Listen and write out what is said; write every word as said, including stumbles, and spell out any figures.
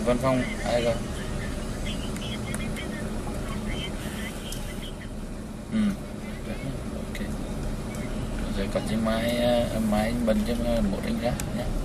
văn phòng ai rồi. Ừ. Ok. Rồi có gì mai mai anh bận cho một anh ra nhé.